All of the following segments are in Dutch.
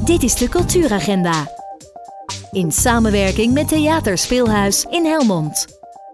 Dit is de Cultuuragenda. In samenwerking met Theater Speelhuis in Helmond.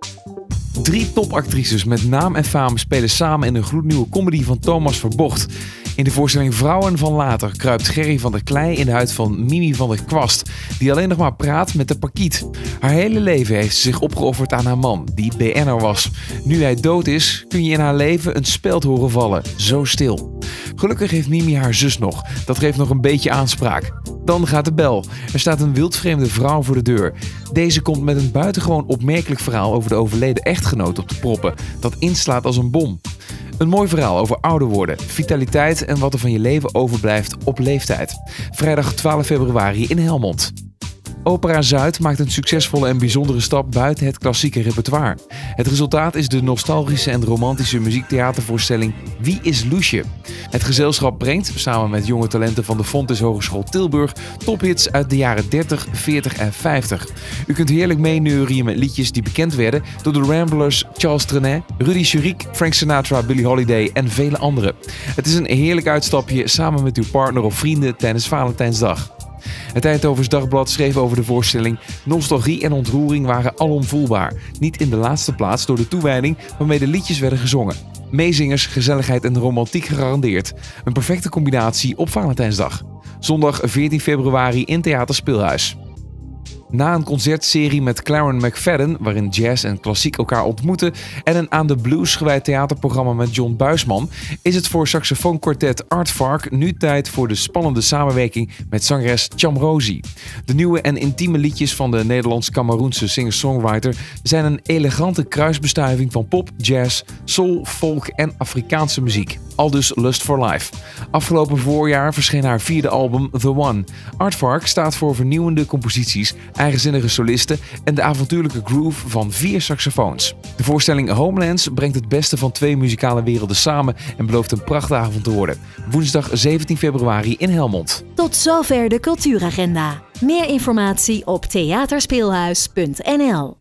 3 topactrices met naam en faam spelen samen in een gloednieuwe comedy van Thomas Verbocht. In de voorstelling Vrouwen van Later kruipt Gerry van der Klei in de huid van Mimi van der Kwast, die alleen nog maar praat met de parkiet. Haar hele leven heeft ze zich opgeofferd aan haar man, die BN'er was. Nu hij dood is, kun je in haar leven een speld horen vallen. Zo stil. Gelukkig heeft Mimi haar zus nog. Dat geeft nog een beetje aanspraak. Dan gaat de bel. Er staat een wildvreemde vrouw voor de deur. Deze komt met een buitengewoon opmerkelijk verhaal over de overleden echtgenoot op de proppen, dat inslaat als een bom. Een mooi verhaal over ouder worden, vitaliteit en wat er van je leven overblijft op leeftijd. Vrijdag 12 februari in Helmond. Opera Zuid maakt een succesvolle en bijzondere stap buiten het klassieke repertoire. Het resultaat is de nostalgische en romantische muziektheatervoorstelling Wie is Loesje? Het gezelschap brengt, samen met jonge talenten van de Fontys Hogeschool Tilburg, tophits uit de jaren 30, 40 en 50. U kunt heerlijk meeneurien met liedjes die bekend werden door de Ramblers, Charles Trenet, Rudy Schuriek, Frank Sinatra, Billie Holiday en vele anderen. Het is een heerlijk uitstapje samen met uw partner of vrienden tijdens Valentijnsdag. Het Eindhovens Dagblad schreef over de voorstelling: nostalgie en ontroering waren alom voelbaar. Niet in de laatste plaats door de toewijding waarmee de liedjes werden gezongen. Meezingers, gezelligheid en romantiek gegarandeerd. Een perfecte combinatie op Valentijnsdag. Zondag 14 februari in Theater Speelhuis. Na een concertserie met Claren McFadden, waarin jazz en klassiek elkaar ontmoeten, en een aan de blues gewijd theaterprogramma met John Buisman, is het voor saxofoonkwartet Aardvark nu tijd voor de spannende samenwerking met zangeres Cham Rosie. De nieuwe en intieme liedjes van de Nederlands-Cameroense singer-songwriter zijn een elegante kruisbestuiving van pop, jazz, soul, folk en Afrikaanse muziek. Aldus Lust for Life. Afgelopen voorjaar verscheen haar 4e album The One. Aardvark staat voor vernieuwende composities, eigenzinnige solisten en de avontuurlijke groove van 4 saxofoons. De voorstelling Homelands brengt het beste van 2 muzikale werelden samen en belooft een prachtavond te worden. Woensdag 17 februari in Helmond. Tot zover de Cultuuragenda. Meer informatie op theaterspeelhuis.nl.